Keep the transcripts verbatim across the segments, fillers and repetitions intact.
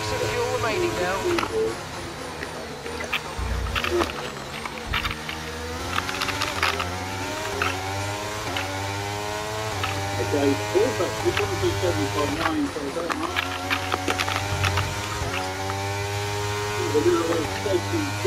laps of fuel remaining now. Okay, four, but we want to do seven point nine, so I don't know. We're now on station G.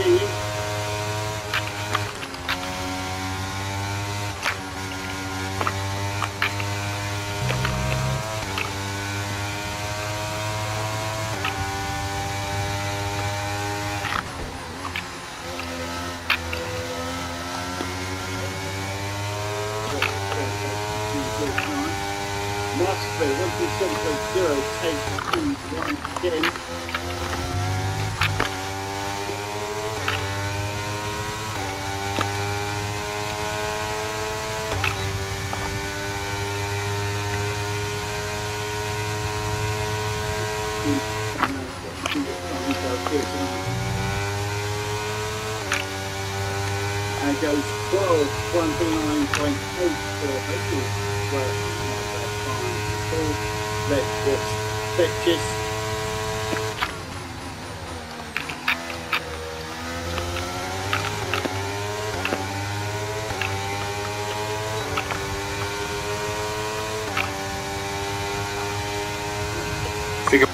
Master, one two seven point zero, take two, one, again. And it goes twelve, one two nine point eight four, well, let's just fetches. Figure.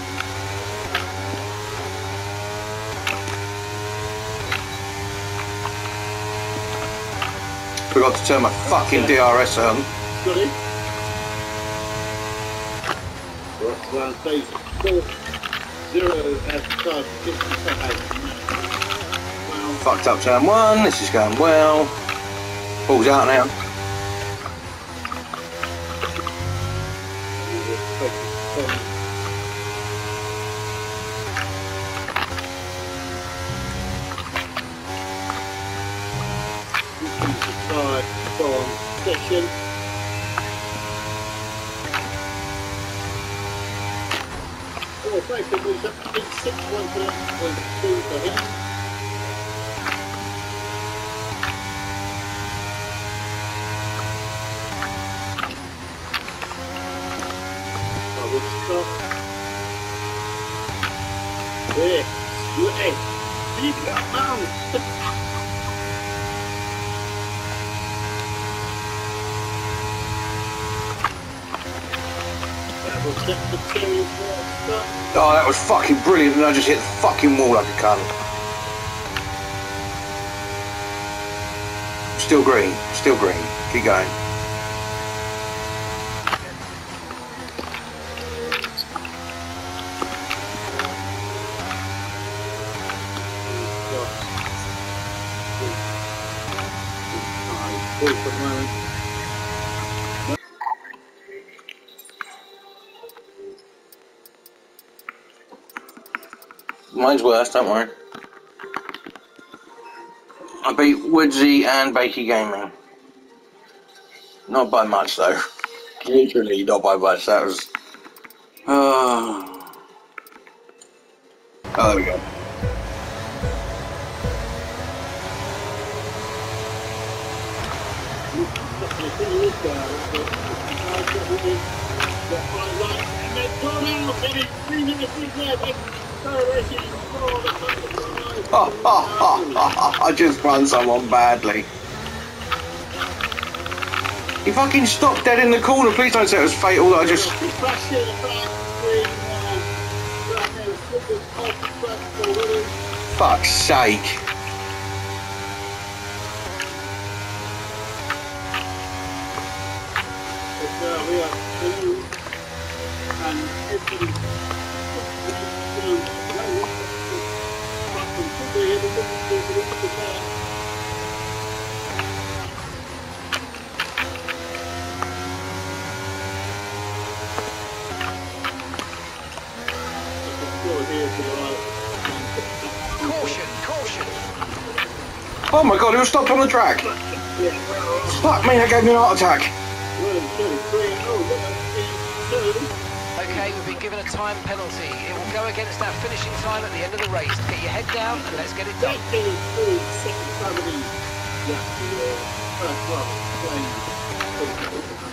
Forgot to turn my fucking D R S on. Got it? One phase four zero at start fifty-five. Wow. Fucked up turn one, this is going well. Ball's out now. Start from session. Oh, thanks, it was up to six one point two for him. I will stop. There. Hey, keep that mouth. Oh, that was fucking brilliant, and I just hit the fucking wall like a cunt. Still green, still green. Keep going. Mine's worse, don't worry. I beat Woodsy and Bakey Gaming. Not by much though. Literally not by much. That was... Oh, oh there we go. Oh, oh, oh, oh, I just run someone badly. He fucking stopped dead in the corner. Please don't say it was fatal that I just... Fuck's sake. Caution, caution. Oh my god, he was stopped on the track. Fuck me, that gave me an heart attack. Okay, we've been given a time penalty. It will go against our finishing time at the end of the race. Get your head down and let's get it done.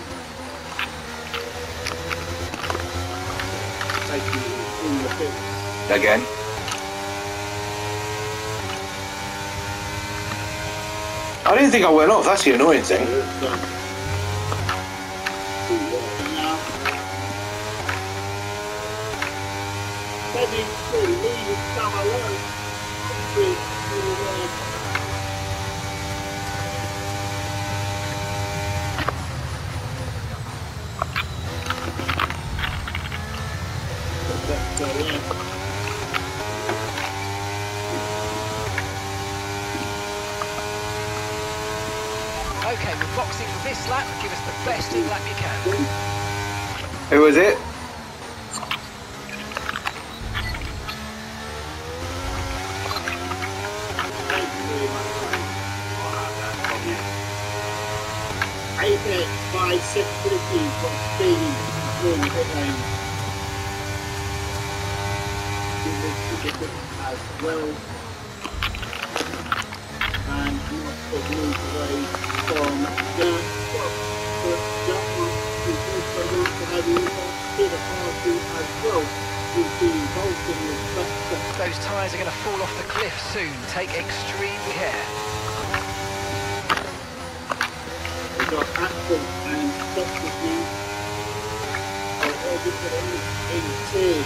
Thank you in the pits. Again. I didn't think I went off, that's the annoying thing. Okay, we're boxing for this lap. Give us the best in lap you can. Who was it? Apex by six fifty from Stevie through the pit lane. As well. And not to move away from the top. But that one is also not to have you to the party as well. You'll be involved in the structure. Those tyres are going to fall off the cliff soon. Take extreme care. We've got Axel and Doctor G are all different in tears.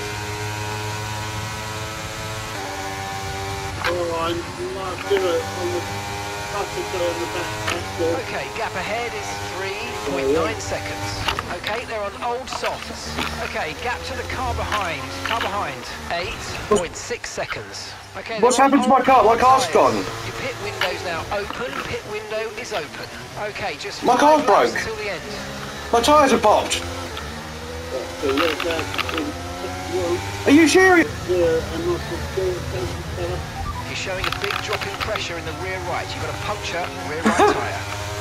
Oh, I'm not good on the passenger in the back. Okay, gap ahead is three point nine seconds. Okay, they're on old softs. Okay, gap to the car behind. Car behind, eight point six seconds. Okay, What's they're on happened to my old car? My car's tyres. gone. Your pit window's now open. Pit window is open. Okay, just My five car's laps broke. until the end. My tyres are popped. Are you serious? You're showing a big drop in pressure in the rear right. You've got a puncture rear right tyre.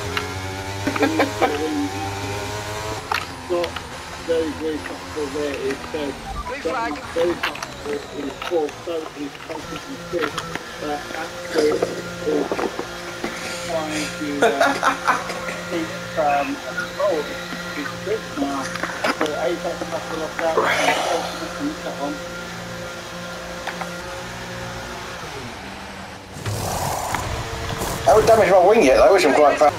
Not very, very comfortable there. It's uh, Blue flag. very comfortable in fourth, so it's comfortably fit. But Axel is trying to uh, keep um, control of his grip now. So Apex has to lock out and that on. I haven't damaged my wing yet though, which I'm quite proud.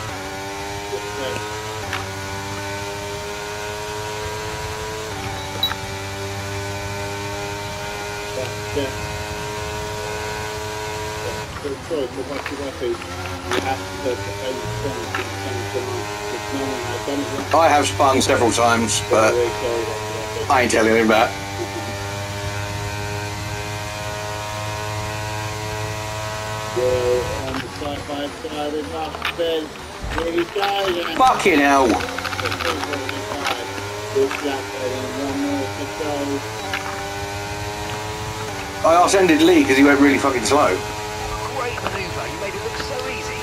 Sorry, for what you want to, you have to take a strong because no one has done it. I have spun several times, but I ain't telling him that. We're on the side by side in last bed. Here we go. Fucking hell. I asked-ended Lee because he went really fucking slow. Great manoeuvre. You made it look so easy.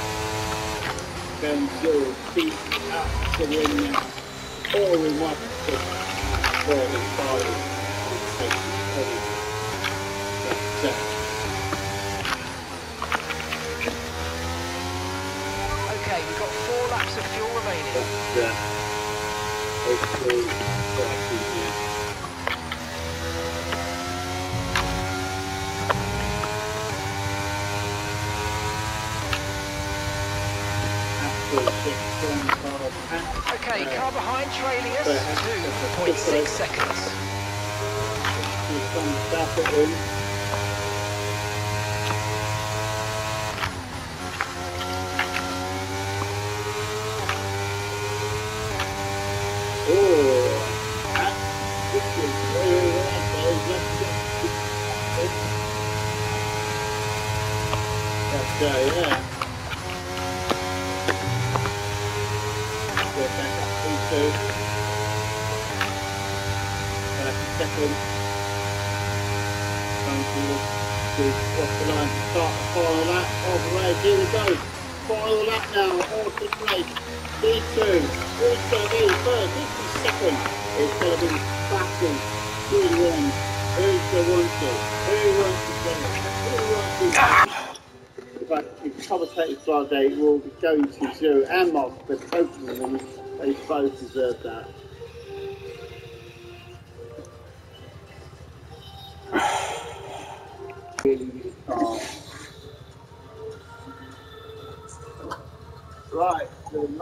Then you'll beat up to the end. All in one. For the body. That's it. Okay, we've got four laps of fuel remaining. Yeah. Hopefully, quite easy. Okay, car behind trailing us, two point six seconds. Yeah, yeah. Two. Uh, second. Going to cross the line to start the final lap of the race. Here we go. Final lap now. Awesome race. D two. Who's going to be first? This is second. It's going to be battle. Who won? Who's the one to? Who wants to go? Who wants to go? But the commentating Friday will be going to zero and Mark, but both of them. They both deserve that.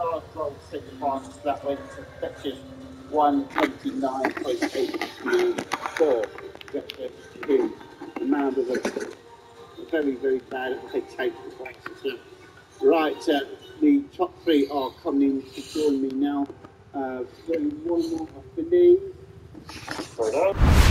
last roll second fastest lap went to Fletcher's one twenty-nine point eight two four. Fletcher two. The man with a very, very bad take the fastest. Right, uh, the top three are coming in to join me now. Uh, one more, I believe.